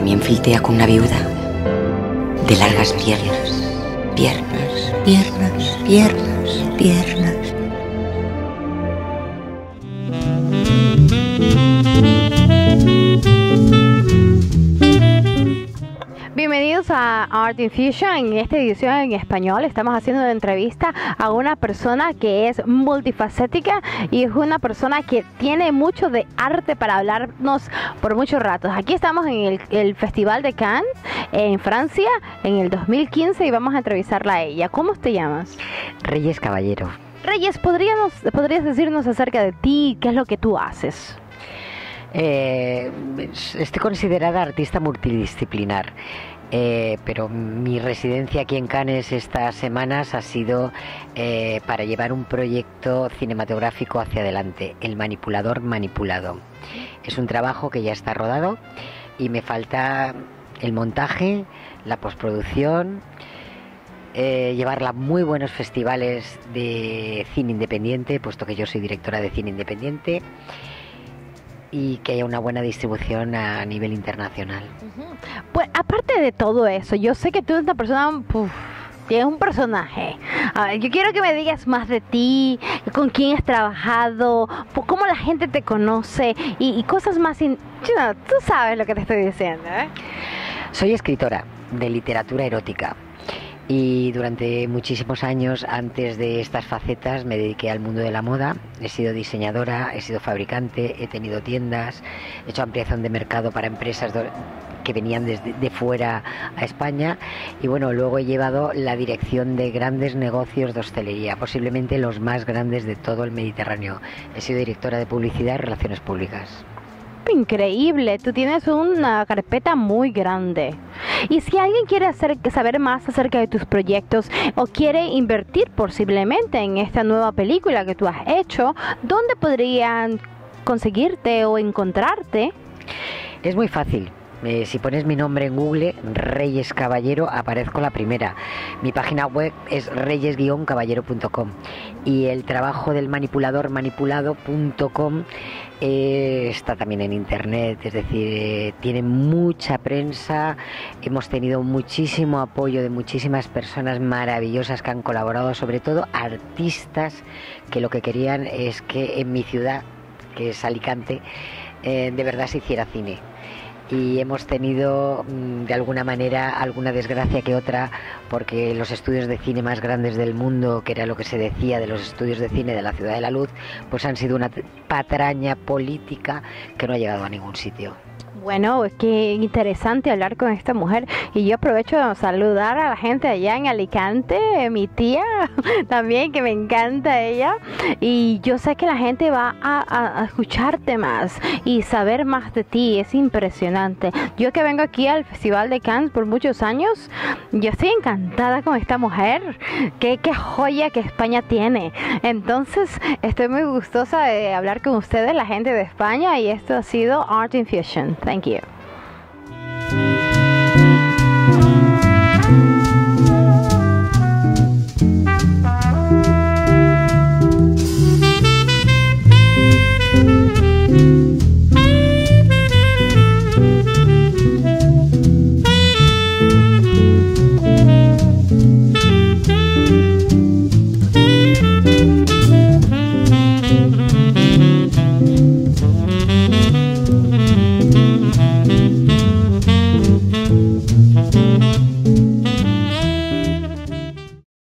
También flirtea con una viuda de largas piernas, piernas, piernas, piernas, piernas. Bienvenidos a Art Infusion. En esta edición en español estamos haciendo una entrevista a una persona que es multifacética y es una persona que tiene mucho de arte para hablarnos por muchos ratos. Aquí estamos en el Festival de Cannes en Francia en el 2015 y vamos a entrevistarla a ella. ¿Cómo te llamas? Reyes Caballero. Reyes, ¿podrías decirnos acerca de ti? ¿Qué es lo que tú haces? Estoy considerada artista multidisciplinar, pero mi residencia aquí en Cannes estas semanas ha sido para llevar un proyecto cinematográfico hacia adelante, El manipulador manipulado. Es un trabajo que ya está rodado y me falta el montaje, la postproducción, llevarla a muy buenos festivales de cine independiente, puesto que yo soy directora de cine independiente, y que haya una buena distribución a nivel internacional. Pues aparte de todo eso, yo sé que tú eres una persona, tienes un personaje. A ver, yo quiero que me digas más de ti, con quién has trabajado, cómo la gente te conoce y cosas más. Tú sabes lo que te estoy diciendo, ¿eh? Soy escritora de literatura erótica. Y durante muchísimos años, antes de estas facetas, me dediqué al mundo de la moda. He sido diseñadora, he sido fabricante, he tenido tiendas, he hecho ampliación de mercado para empresas que venían de fuera a España. Y bueno, luego he llevado la dirección de grandes negocios de hostelería, posiblemente los más grandes de todo el Mediterráneo. He sido directora de publicidad y relaciones públicas. Increíble, tú tienes una carpeta muy grande. Y si alguien quiere saber más acerca de tus proyectos o quiere invertir posiblemente en esta nueva película que tú has hecho, ¿dónde podrían conseguirte o encontrarte? Es muy fácil. Si pones mi nombre en Google, Reyes Caballero, aparezco la primera. Mi página web es reyes-caballero.com y el trabajo del manipulador manipulado.com está también en internet, es decir, tiene mucha prensa. Hemos tenido muchísimo apoyo de muchísimas personas maravillosas que han colaborado, sobre todo artistas que lo que querían es que en mi ciudad, que es Alicante, de verdad se hiciera cine. Y hemos tenido de alguna manera alguna desgracia que otra, porque los estudios de cine más grandes del mundo, que era lo que se decía de los estudios de cine de la Ciudad de la Luz, pues han sido una patraña política que no ha llegado a ningún sitio. Bueno, qué interesante hablar con esta mujer y yo aprovecho de saludar a la gente allá en Alicante, mi tía también, que me encanta ella, y yo sé que la gente va a escucharte más y saber más de ti. Es impresionante. Yo que vengo aquí al Festival de Cannes por muchos años, yo estoy encantada con esta mujer. Qué joya que España tiene. Entonces estoy muy gustosa de hablar con ustedes, la gente de España, y esto ha sido Art Infusion. Thank you.